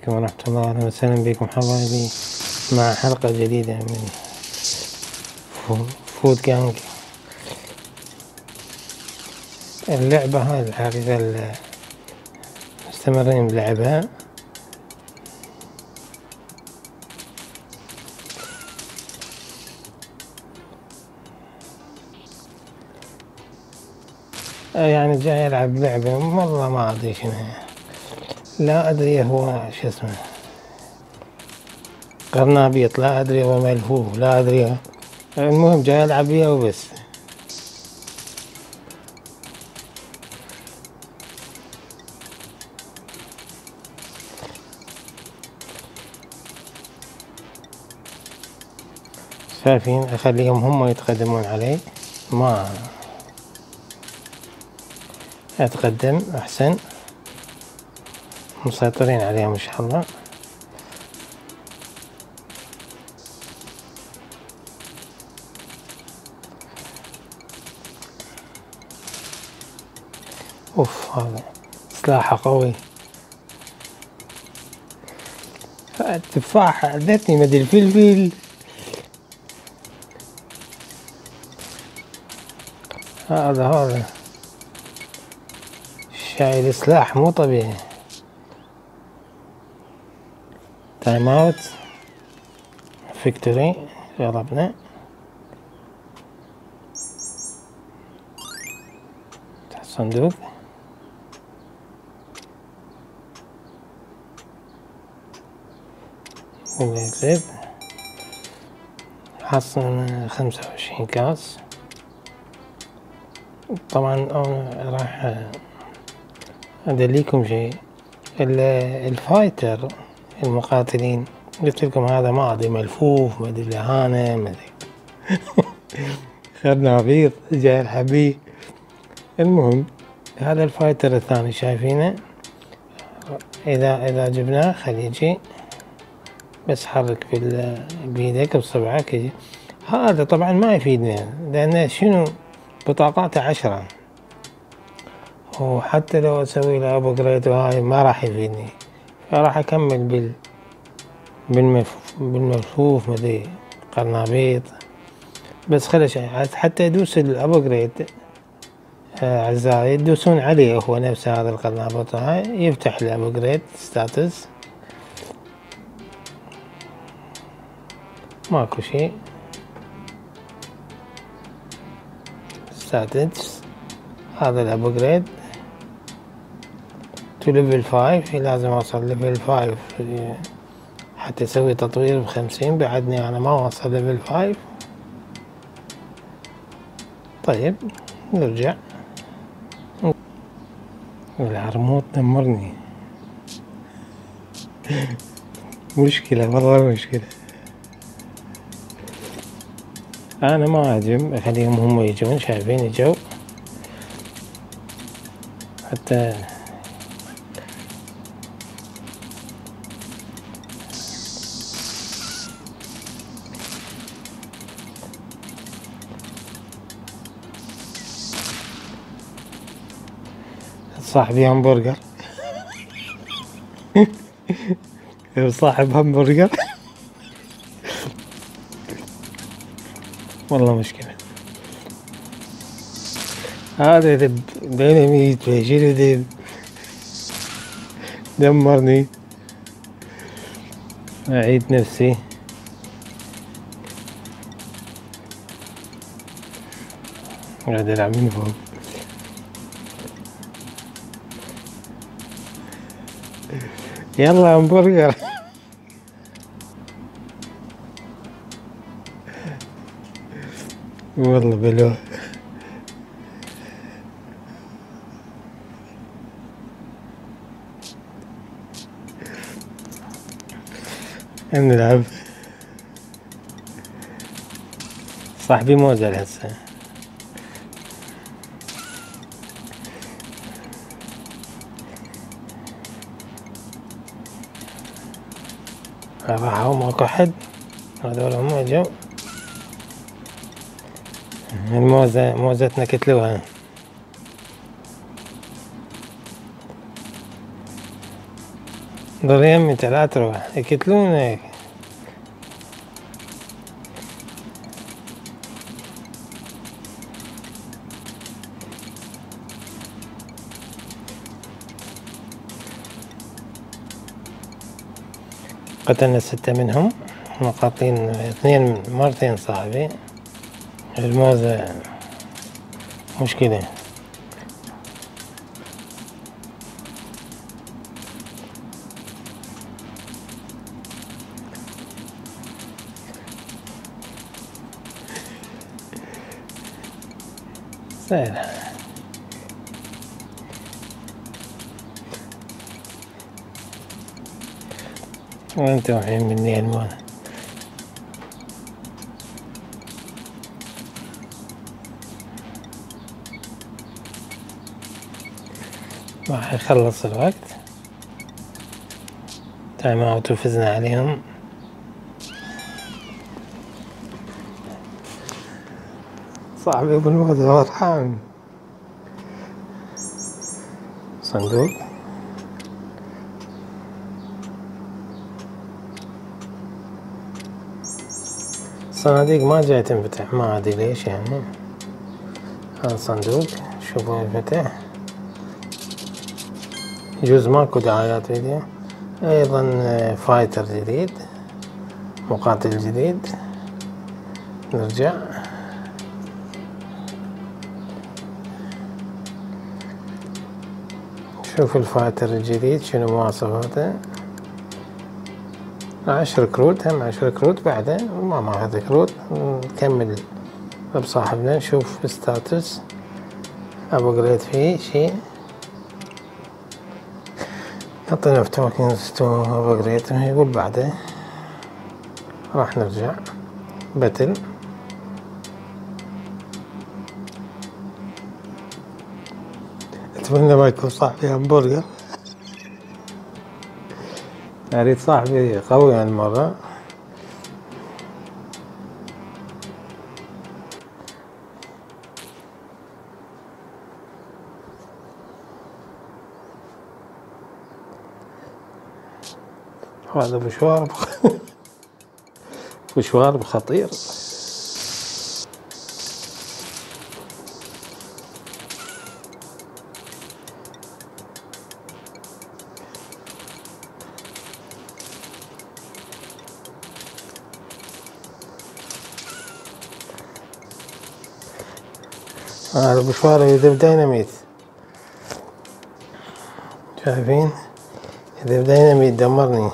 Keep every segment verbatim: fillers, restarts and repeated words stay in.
ورحمة الله، أهلا وسهلا بكم حبايبي مع حلقة جديدة من فود جانج. اللعبة هاي الحقيقة مستمرين بلعبها. يعني جاي ألعب لعبة والله ما أدري شنها، لا أدري هو شو اسمه قرنابيط، لا أدري هو ملفوف، لا أدري. المهم جاي ألعب بيها وبس. شايفين أخليهم هم يتقدمون علي، ما أتقدم أحسن، مسيطرين عليهم إن شاء الله. اوف هذا سلاحه قوي. التفاحة اذتني مدري الفلفل. هذا هذا شايل سلاح مو طبيعي. تايم اوت فيكتوري، جربنا. تحت الصندوق ونكتب حصلنا خمسة وعشرين كاس. طبعا انا راح ادليكم شيء. الفايتر المقاتلين قلت لكم هذا ماضي ملفوف، مدري لهانة مدري خرنابيط جاي الحبيب. المهم هذا الفايتر الثاني شايفينه، اذا اذا جبناه خليه يجي بس حرك بيدك بصبعك يجي. هذا طبعا ما يفيدنا لان شنو بطاقاته عشرة، وحتى لو اسوي له ابجريد وهاي ما راح يفيدني، فراح اكمل بال بالملفوف بالملفوف مدري قرنابيط بس. خلش حتى يدوس الابجريد اعزائي، يدوسون عليه هو نفس هذا القرنابيط هاي يفتح الابجريد ستاتس. ماكو شي ستاتس. هذا الابجريد تو ليفل فايف، لازم اوصل ليفل فايف حتى اسوي تطوير بخمسين. بعدني انا ما وصل ليفل فايف. طيب نرجع. العرموط دمرني مشكلة والله مشكلة. انا ما اهجم، اخليهم هم يجون. شايفين يجوا حتى صاحبي همبرجر صاحب همبرجر والله مشكلة. هذا ذب ديناميت شنو ذب دمرني. اعيد نفسي. قاعد العب من فوق. يلا همبرجر والله بلوه. نلعب. صاحبي موزل هسه. راحوا ماكو حد، هذول هم اجوا. الموزة موزتنا كتلوها. ضل يمي انت لا تروح يقتلونك. قتلنا ستة منهم، مقاطين اثنين مرتين صاحبي. الموز مشكلة. سهلة. وين توحين مني الموز؟ راح يخلص الوقت. تايم اوت وفزنا عليهم. صاحبي ابو الموز فرحان. صندوق. الصناديق ما جاي تنفتح، ما ادري ليش يعني. هذا صندوق شوفوا ينفتح. يجوز ماكو دعايات فيديو. ايضا فايتر جديد، مقاتل جديد. نرجع. شوف الفايتر الجديد شنو مواصفاته. عشر كروت، هم عشر كروت بعده ما ماخذ كروت. نكمل بصاحبنا نشوف ستاتس. ابجريد فيه شي. حطينا في توكنز تو ابجريد. يقول بعده راح نرجع باتل. اتمنى ما يكون صاحبي همبرجر. اريد صاحبي قوي هالمرة. هذا مشوار مشوار خطير. هذا مشوار يذب ديناميت. شايفين يذب ديناميت دمرني.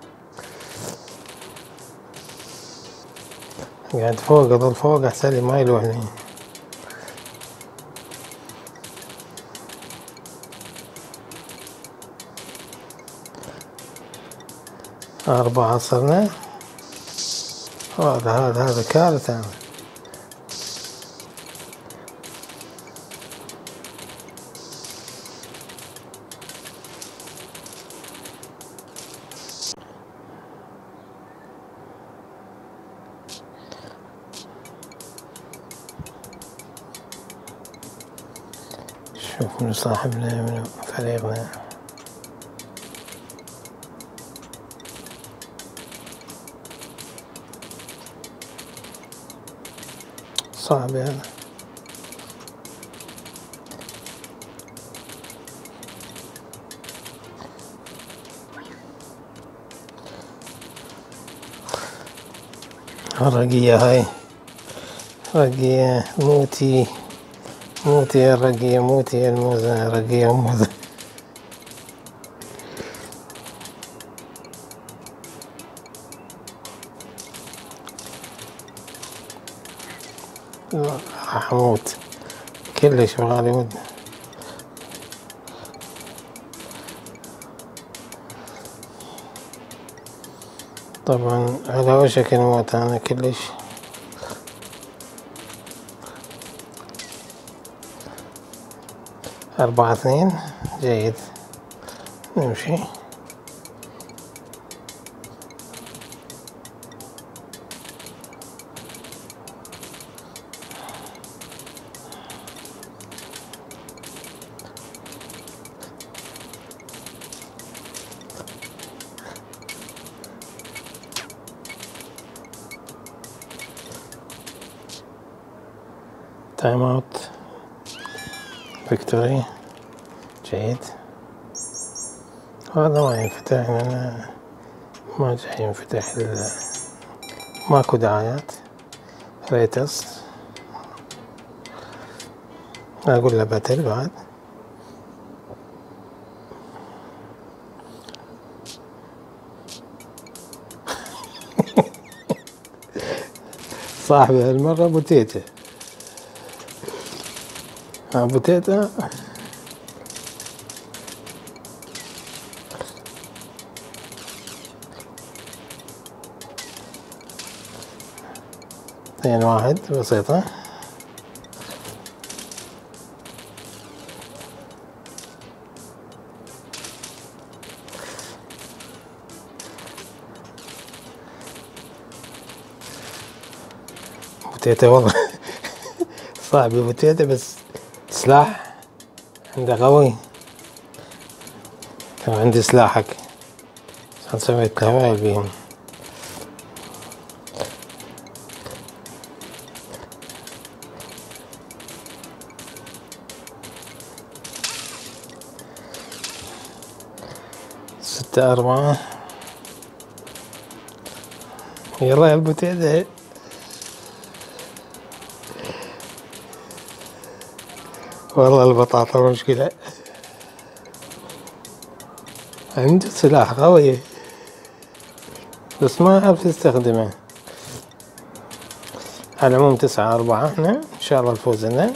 قاعد فوق اظل فوق احسن لي ما يلوحني. أربعة صرنا. هذا هذا هذا كارثة. شوف من صاحبنا من فريقنا. صعب هذا. الرقية هاي رقية موتي موتي الرقية موتي الموزة رقية موزة. راح اموت كلش وغالي ود. طبعا على وشك الموت انا كلش. أربعة اثنين جيد. نمشي. تايم اوت فيكتوري جيد. هذا ما ينفتح لأن ما جاي ينفتح، ماكو دعايات. ريتست أقول له باتل بعد. صاحبي هالمرة بوتيتا بوتيتا اثنين واحد بسيطة. بوتيتا والله صاحبي بوتيتا بس سلاح عنده قوي. كان عندي سلاحك عشان سويت له بيهم. ستة أربعة. يلا يا البوتيتا. والله البطاطا مشكلة، عنده سلاح قوي بس ما أعرف يستخدمه. على العموم تسعة أربعة احنا إن شاء الله الفوز لنا.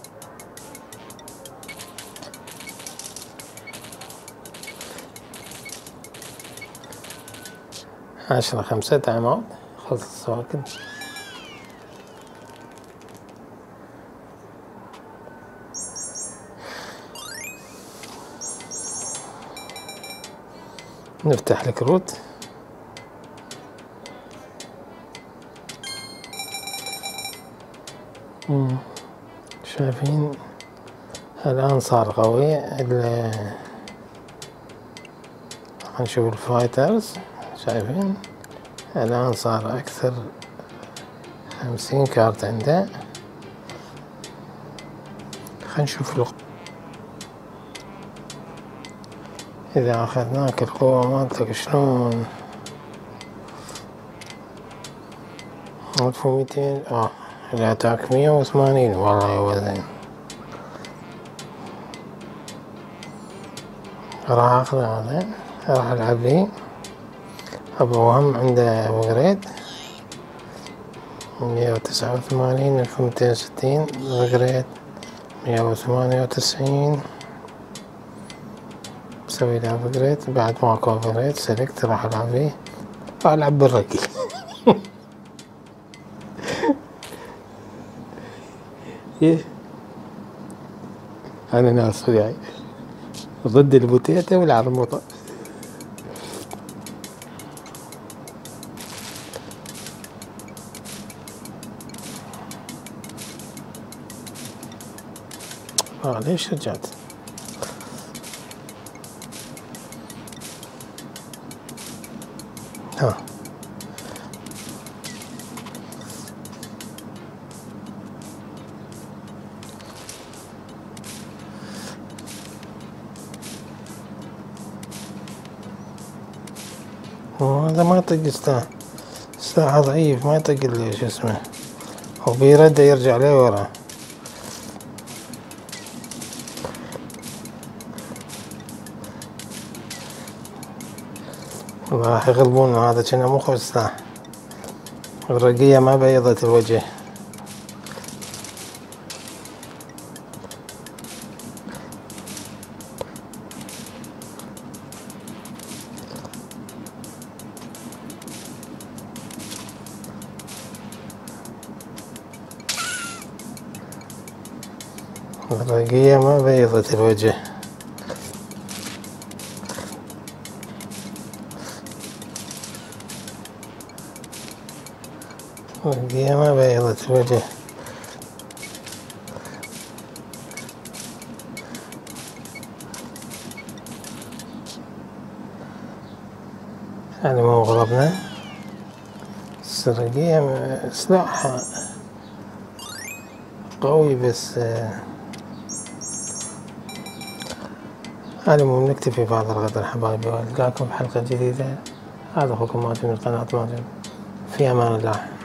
عشرة خمسة تايم اوت. خلص الوقت. نفتح الكروت. شايفين الآن صار قوي. نشوف الفايترز. شايفين الآن صار أكثر. خمسين كارت عنده. خلينا نشوف له إذا أخذناك القوة مالتك شلون. ألف ومئتين. آه الأتاك مية وثمانين. والله يوزن. راح أخذ هذا. راح ألعب لي أبو وهم عنده أبجريد مية وتسعة وثمانين. ألف ومئتين وستين أبجريد مية وثمانية وتسعين. بسوي له أبجريد. بعد ماكو أبجريد سلكت راح ألعب لي. راح ألعب بالرقي. إيه أنا ناس وياي ضد البوتيتا والعرموطة. آه ليش رجعت؟ ها هذا ما يطق سلاح. سلاحه ضعيف ما يطق اللي شو اسمه، وبيرده يرجع ليه ورا. راح يغلبون. هذا كنا مو خوش سلاح. الرقية ما بيضت الوجه. الرقية ما بيضت الوجه. الرقية ما بيضت الوجه. يعني مو غلبنا. الرقية سلاحها قوي بس أنا مو نكتفي في هذا القدر حبايبي، وألقاكم في حلقة جديدة. هذا أخوكم مازن من قناة مازن، في أمان الله.